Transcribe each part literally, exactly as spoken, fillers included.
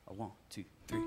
A one, two, three.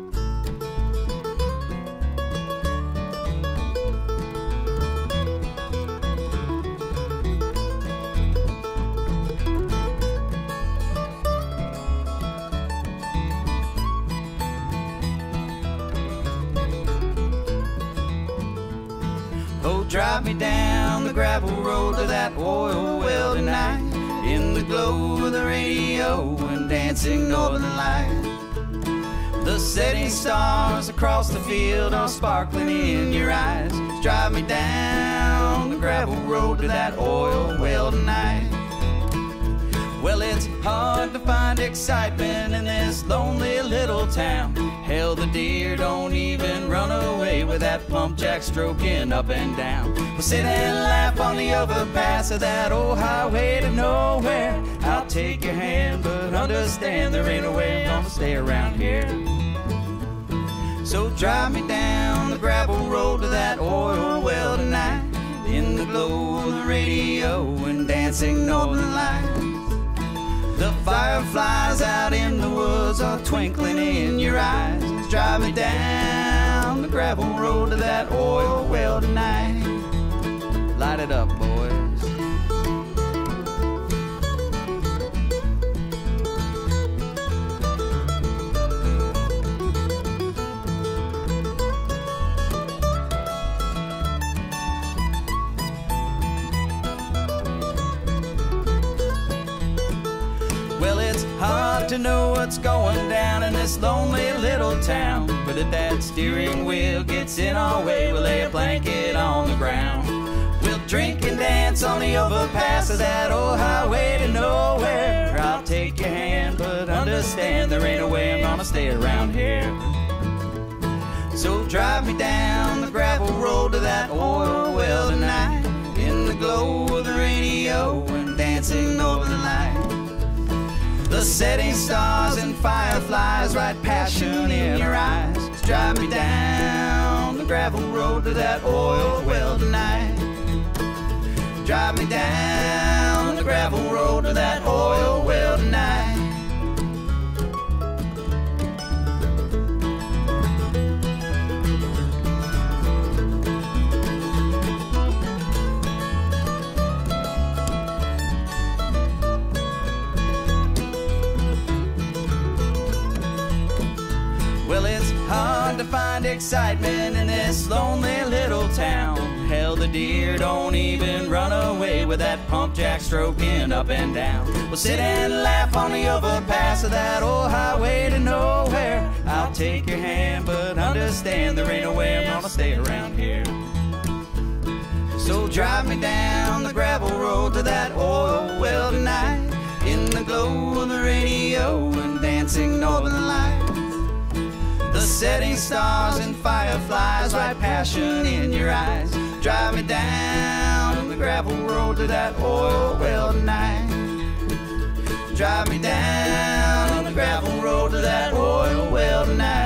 Oh, drive me down the gravel road to that oil well tonight, in the glow of the radio and dancing northern light. The setting stars across the field are sparkling in your eyes. Drive me down the gravel road to that oil well tonight. Well, it's hard to find excitement in this lonely little town. Hell, the deer don't even run away with that pump jack stroking up and down. We'll sit and laugh on the overpass of that old highway to nowhere. I'll take your hand, but understand there ain't no way I'm gonna stay around here. So drive me down the gravel road to that oil well tonight, in the glow of the radio and dancing northern lights. The fireflies out in the woods are twinkling in your eyes. Drive me down the gravel road to that oil well tonight. Light it up, boys. Well, it's hard to know what's going down in this lonely little town, but if that steering wheel gets in our way, we'll lay a blanket on the ground. We'll drink and dance on the overpass of that old highway to nowhere. I'll take your hand, but understand there ain't a way I'm gonna stay around here. So drive me down the gravel road to that oil well tonight, in the glow of the radio and dancing over the light. The setting stars and fireflies write passion in your eyes. Drive me down the gravel road to that oil well tonight. Drive me down the gravel road to that oil well tonight. Well, it's hard to find excitement in this lonely little town. Hell, the deer don't even run away with that pump jack stroking up and down. We'll sit and laugh on the overpass of that old highway to nowhere. I'll take your hand, but understand there ain't no way I'm gonna stay around here. So drive me down the gravel road to that oil well tonight, in the glow of the radio and dancing northern lights. The setting stars and fireflies write passion in your eyes. Drive me down the gravel road to that oil well tonight. Drive me down the gravel road to that oil well tonight.